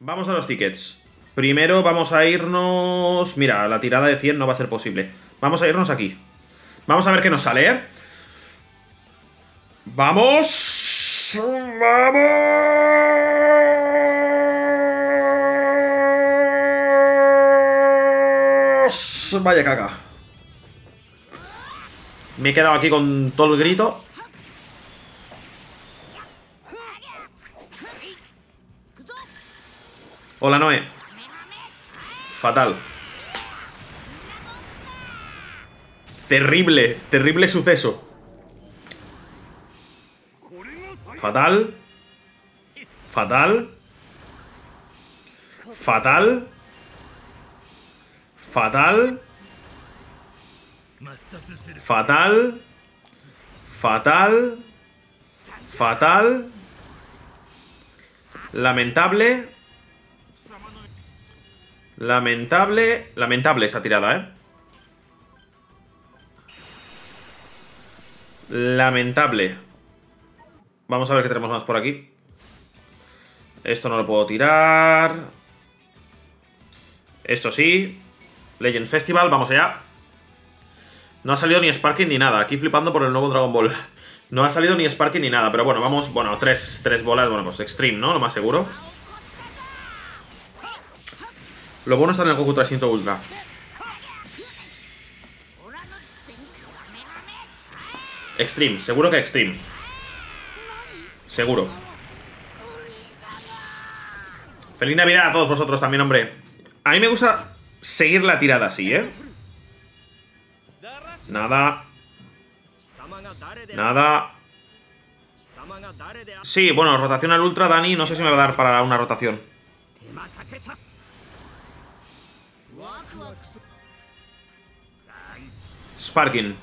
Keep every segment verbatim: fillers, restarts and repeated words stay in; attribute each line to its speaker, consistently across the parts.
Speaker 1: Vamos a los tickets. Primero vamos a irnos... Mira, la tirada de cien no va a ser posible. Vamos a irnos aquí. Vamos a ver qué nos sale, ¿eh? ¡Vamos! ¡Vamos! Vaya caca. Me he quedado aquí con todo el grito. Hola, Noé. Fatal. Terrible, terrible suceso. Fatal. Fatal. Fatal. Fatal. Fatal. Fatal. Fatal. Lamentable. Lamentable. Lamentable esa tirada, ¿eh? Lamentable. Vamos a ver qué tenemos más por aquí. Esto no lo puedo tirar. Esto sí. Legend Festival, vamos allá. No ha salido ni Sparking ni nada. Aquí flipando por el nuevo Dragon Ball. No ha salido ni Sparking ni nada. Pero bueno, vamos. Bueno, tres, tres bolas. Bueno, pues Extreme, ¿no? Lo más seguro. Lo bueno está en el Goku trescientos Ultra. Extreme, seguro que Extreme. Seguro. Feliz Navidad a todos vosotros también, hombre. A mí me gusta seguir la tirada así, ¿eh? Nada. Nada. Sí, bueno, rotación al Ultra, Dani. No sé si me va a dar para una rotación. Sparking.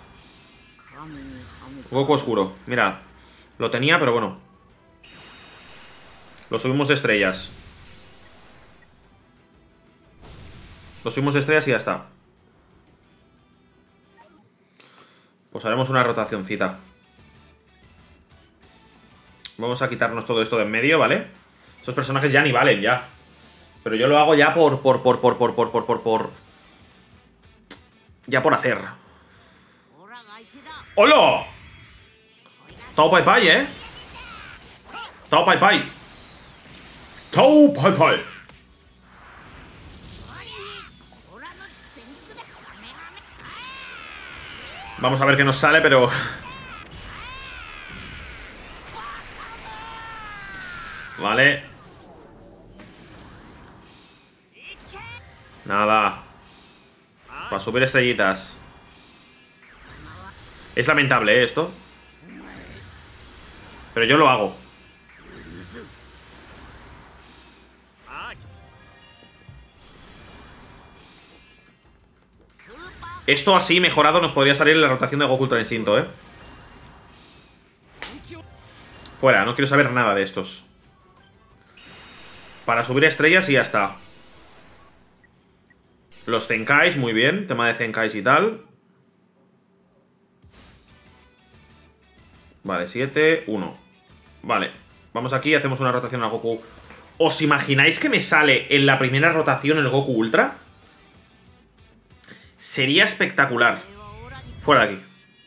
Speaker 1: Goku oscuro. Mira, lo tenía, pero bueno. Lo subimos de estrellas. Lo subimos de estrellas y ya está. Pues haremos una rotacioncita. Vamos a quitarnos todo esto de en medio, ¿vale? Estos personajes ya ni valen, ya. Pero yo lo hago ya por, por, por, por, por, por, por, por, por... Ya por hacer. ¡Hola! Tao Pai Pai, ¿eh? Tao Pai Pai. Tao Pai Pai. Vamos a ver qué nos sale, pero... Vale. Nada. Para subir estrellitas. Es lamentable, ¿eh? Esto. Pero yo lo hago. Esto así mejorado nos podría salir en la rotación de Goku Ultra Instinto, ¿eh? Fuera, no quiero saber nada de estos. Para subir estrellas y ya está. Los Zenkais, muy bien. Tema de Zenkais y tal. Vale, siete, uno. Vale, vamos aquí y hacemos una rotación al Goku. ¿Os imagináis que me sale en la primera rotación el Goku Ultra? Sería espectacular. Fuera de aquí.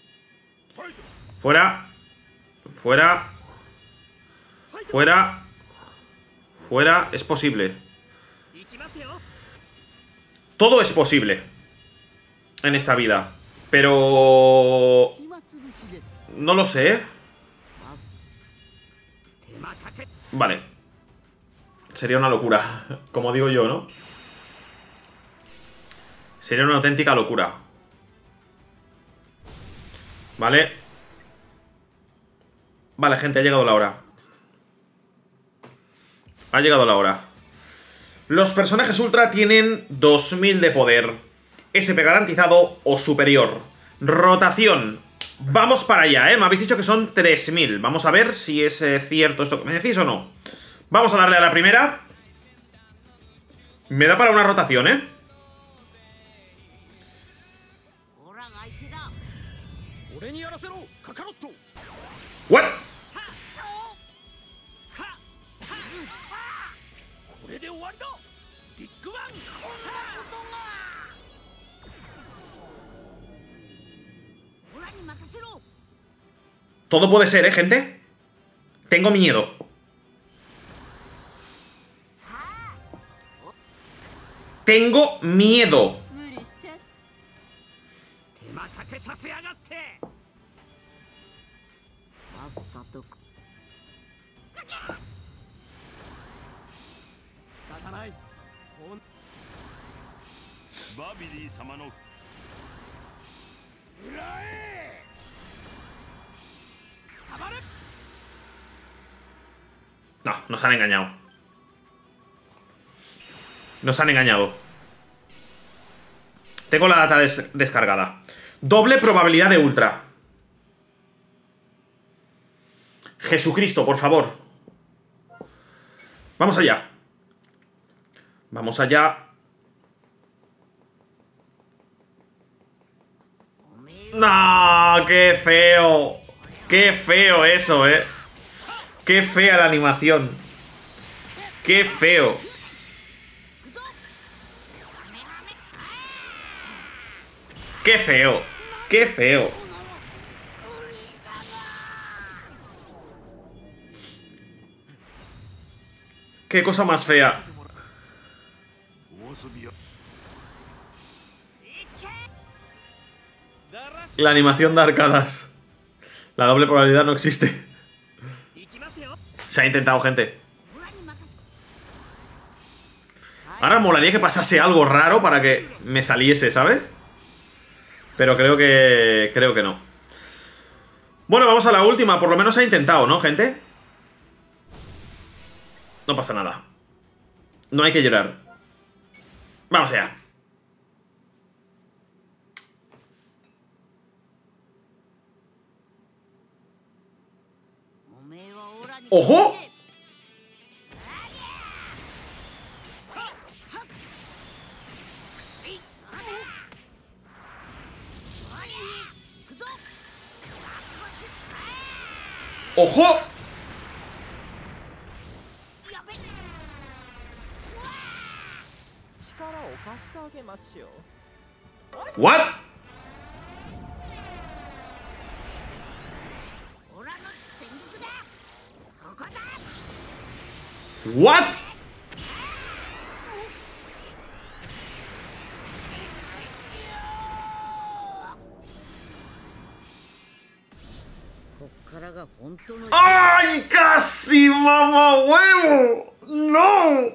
Speaker 1: Fuera. Fuera. Fuera. Fuera. Es posible. Todo es posible en esta vida. Pero... no lo sé. Vale. Sería una locura. Como digo yo, ¿no? Sería una auténtica locura. Vale. Vale, gente, ha llegado la hora. Ha llegado la hora. Los personajes Ultra tienen dos mil de poder. S P garantizado o superior. Rotación. Vamos para allá, ¿eh? Me habéis dicho que son tres mil. Vamos a ver si es eh, cierto esto que me decís o no. Vamos a darle a la primera. Me da para una rotación, ¿eh? ¿What? Todo puede ser, ¿eh, gente? Tengo miedo. Tengo miedo. No, nos han engañado. Nos han engañado. Tengo la data des descargada. Doble probabilidad de ultra. Jesucristo, por favor. Vamos allá. Vamos allá. ¡No! ¡Qué feo! ¡Qué feo eso, eh! ¡Qué fea la animación! ¡Qué feo! ¡Qué feo! ¡Qué feo! ¡Qué cosa más fea! La animación de arcadas. La doble probabilidad no existe. Se ha intentado, gente. Ahora molaría que pasase algo raro para que me saliese, ¿sabes? Pero creo que... Creo que no. Bueno, vamos a la última. Por lo menos se ha intentado, ¿no, gente? No pasa nada. No hay que llorar. Vamos allá. ¡Ojo! ¡Ojo! ¿What? ¿What? ¡Ay! ¡Casi, mamá huevo! ¡No!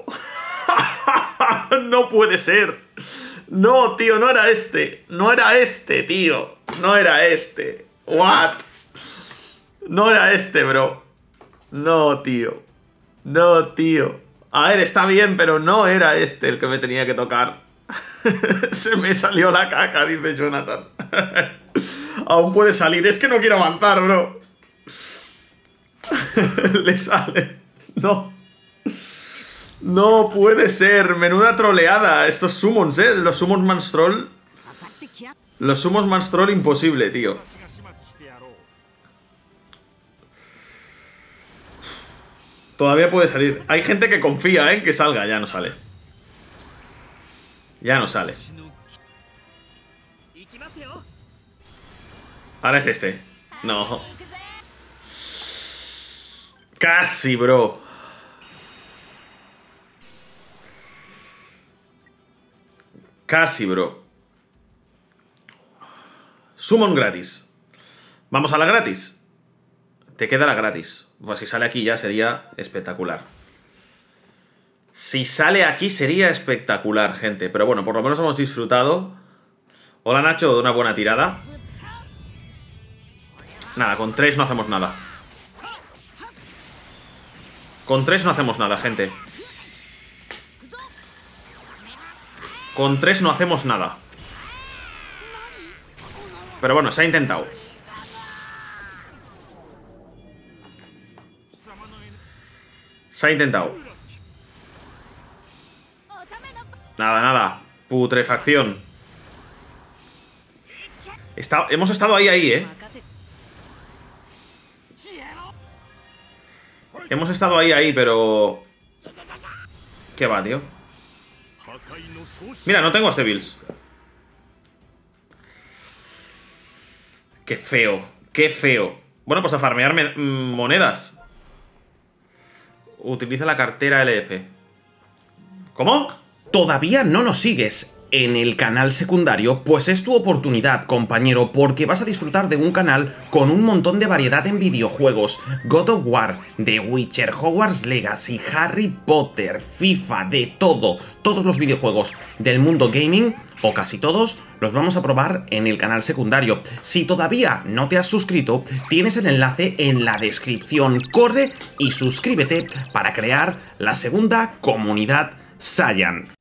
Speaker 1: No puede ser. No, tío, no era este. No era este, tío. No era este. What? No era este, bro. No, tío. No, tío. A ver, está bien, pero no era este el que me tenía que tocar. Se me salió la caca, dice Jonathan. Aún puede salir. Es que no quiero avanzar, bro. Le sale. No. No puede ser. Menuda troleada. Estos summons, eh. Los summons Manstroll. Los summons Manstroll imposible, tío. Todavía puede salir. Hay gente que confía, ¿eh? En que salga. Ya no sale. Ya no sale. Ahora es este. No. Casi, bro. Casi, bro. Summon gratis. Vamos a la gratis. Te queda la gratis. Pues si sale aquí ya sería espectacular. Si sale aquí sería espectacular, gente. Pero bueno, por lo menos hemos disfrutado. Hola, Nacho, de una buena tirada. Nada, con tres no hacemos nada. Con tres no hacemos nada, gente. Con tres no hacemos nada. Pero bueno, se ha intentado. Se ha intentado. Nada, nada. Putrefacción. Está, hemos estado ahí, ahí, eh. Hemos estado ahí, ahí, pero... ¿Qué va, tío? Mira, no tengo este Bills. Qué feo, qué feo. Bueno, pues a farmear monedas. Utiliza la cartera L F. ¿Cómo?
Speaker 2: ¿Todavía no nos sigues en el canal secundario? Pues es tu oportunidad, compañero, porque vas a disfrutar de un canal con un montón de variedad en videojuegos. God of War, The Witcher, Hogwarts Legacy, Harry Potter, FIFA, de todo. Todos los videojuegos del mundo gaming, o casi todos, los vamos a probar en el canal secundario. Si todavía no te has suscrito, tienes el enlace en la descripción. Corre y suscríbete para crear la segunda comunidad Saiyan.